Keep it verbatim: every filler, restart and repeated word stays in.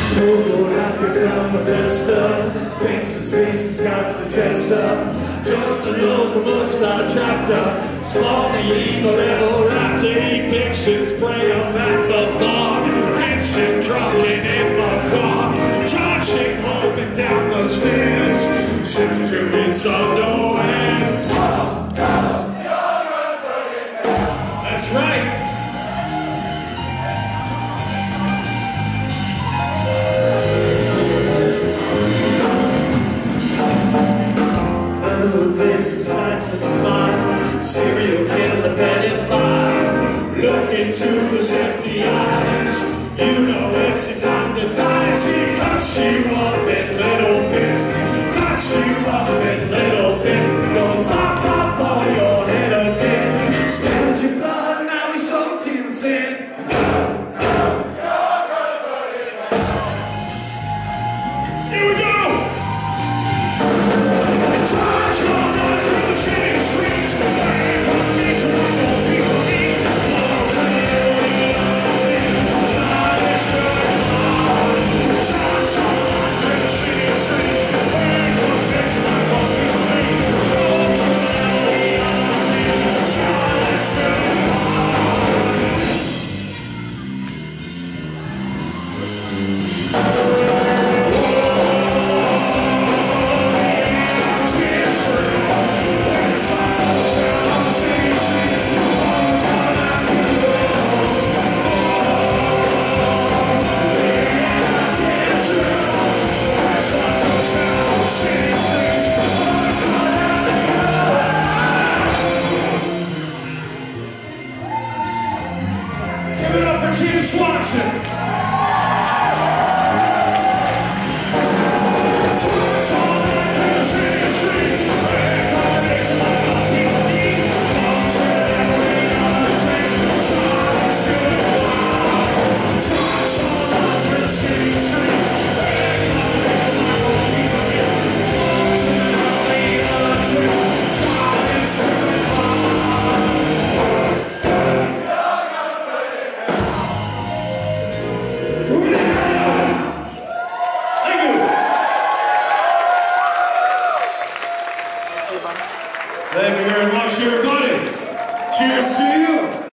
Purple rocket from the festa, paints his face and Scott's the jester. Just a local mustache actor, small the evil little raptor. He picks his prey up at the bar, hits him drunken in my car, charging home and down the stairs, shift through his underwear. That's right. Serial killer, pedophile, look into those empty eyes. You know it's your time to die. She cuts you up in little bits, cuts you up in little